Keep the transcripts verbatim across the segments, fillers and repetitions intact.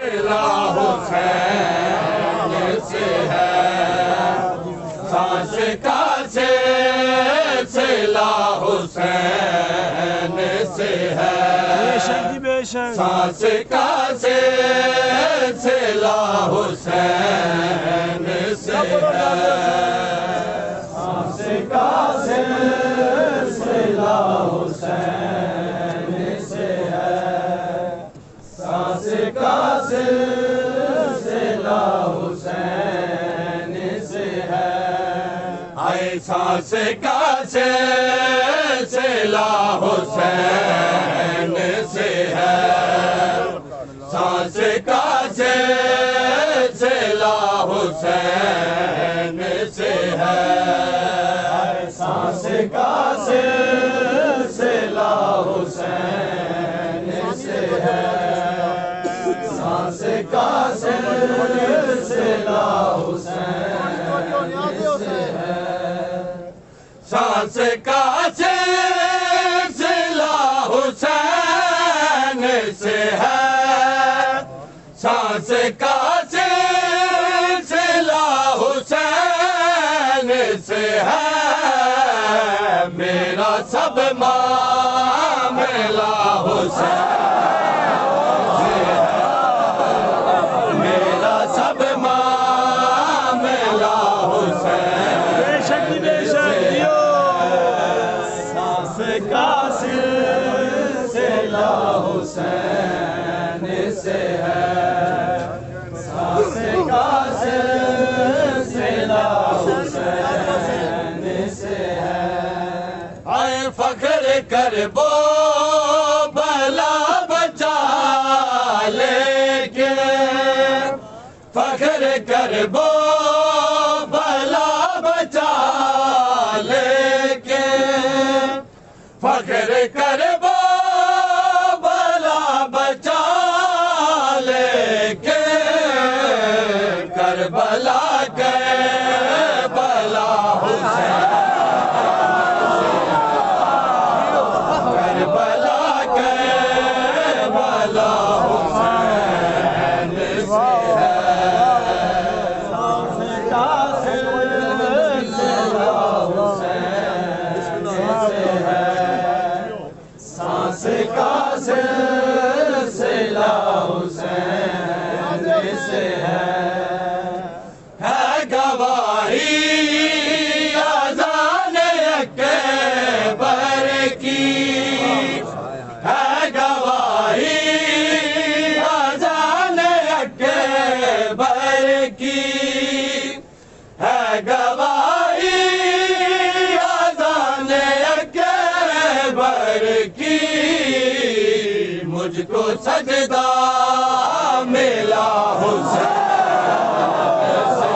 حسین سے ہے سانس کا سلسلہ حسین سے ہے سانس کا سلسلہ حسین سے ہے سانس کا سلسلہ حسین سے ہے سانس کا سلسلہ حسین سے ہے آئے سانس کا سلسلہ حسین سے ہے سانس کا سلسلہ حسین سے ہے سانس کا سلسلہ حسین سے ہے سانس کا سلسلہ حسین سے ہے سانس کا سلسلہ حسین سے ہے سانس کا سلسلہ حسین سے ہے میرا سب معاملہ حسین سے ہے میرا سب معاملہ حسین سے ہے سانس کا سلسلہ حسین سے ہے سانس کا سلسلہ حسین سے ہے آئے فخر کر بو بھلا بچا لیکن فخر کر بو بھلا بچا لیکن فخر کر بو بھلا بچا لیکن کربلا کربلا حسین کربلا کربلا حسین سے ہے سانس کا سلسلہ حسین سے ہے سانس کا سلسلہ حسین سے ہے ہے گواہی اذان اکبر کی ہے گواہی اذان اکبر کی ہے گواہی اذان اکبر کی مجھ کو سجدہ ملا حسین سے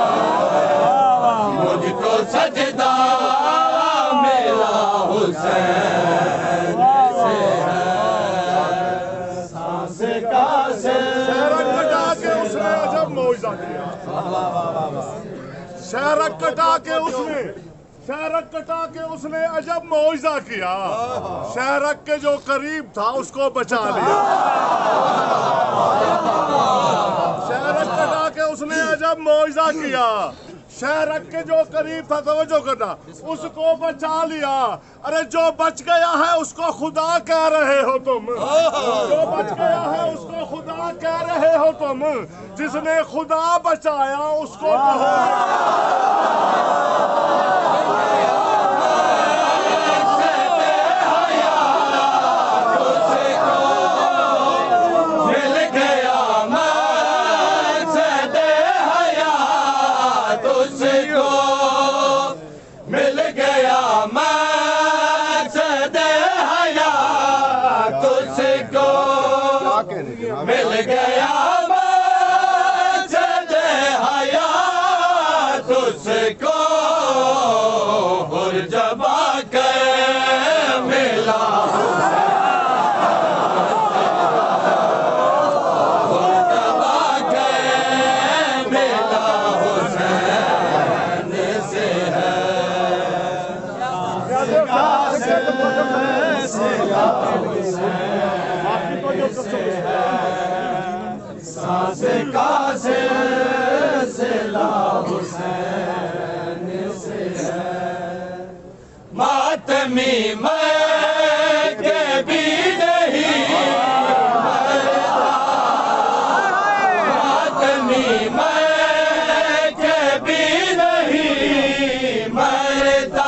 مجھ کو سجدہ ملا حسین سے ہے سانس کا شہرک کٹا کے اس نے عجب معجزہ کیا شہرک کٹا کے اس نے شہرک کٹا کے اس نے عجب معجزہ کیا شہرک کے جو قریب تھا اس کو بچا لیا شہرک کٹا کے اس نے عجب معجزہ کیا شہرک کے جو قریب تھا توجہ کرنا اس کو بچا لیا ارے جو بچ گیا ہے اس کو خدا کہہ رہے ہو تم جو بچ گیا ہے اس کو خدا کہہ رہے ہو تم جس نے خدا بچایا اس کو کہو مل گیا مجد حیات اس کو ہر جبا کے ملا ہر جبا کے ملا حسین سے ہے سانس کا سلسلہ حسین سے ہے ماتمی میں کے بھی نہیں مرتا ماتمی میں کے بھی نہیں مرتا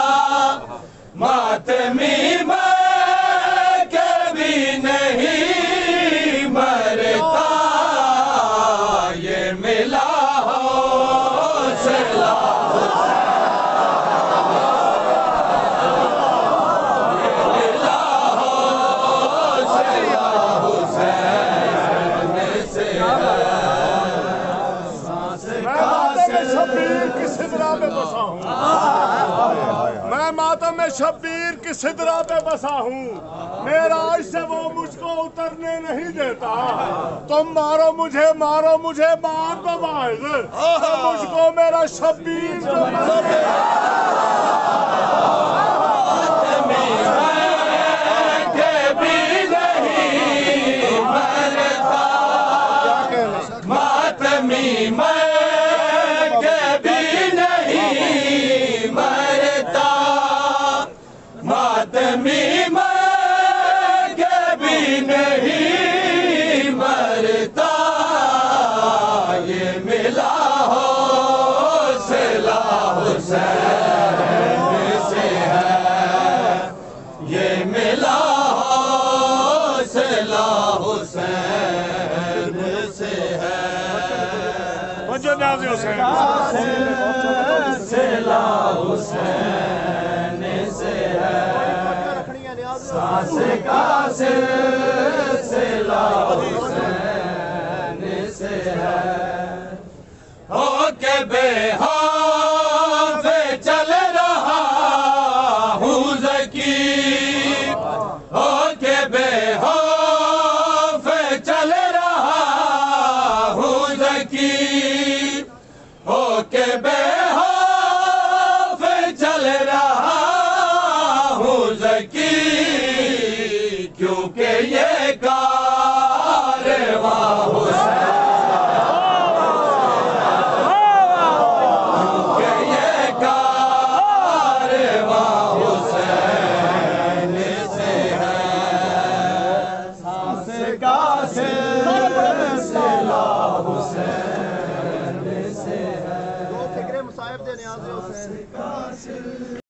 ماتمی میں کے بھی نہیں مرتا یہ ملا حوصلہ میں ماتم شبیر کی سدرا پہ بسا ہوں معراج سے وہ مجھ کو اترنے نہیں دیتا تم مارو مجھے مارو مجھے مار دو باعث مجھ کو میرا شبیر جو ماتمی میں ماتمی میں کے بھی نہیں مرتا یہ ملا حوصلہ حسین سے ہے یہ ملا حوصلہ حسین سے ہے حسلہ حسین سے ہے سانس کا سلسلہ حسین سے ہے ہو کے بے خوف چل رہا ہوں ذکی ہو کے بے خوف چل رہا ہوں ذکی ہو کے بے خوف چل رہا ہوں ذکی کیونکہ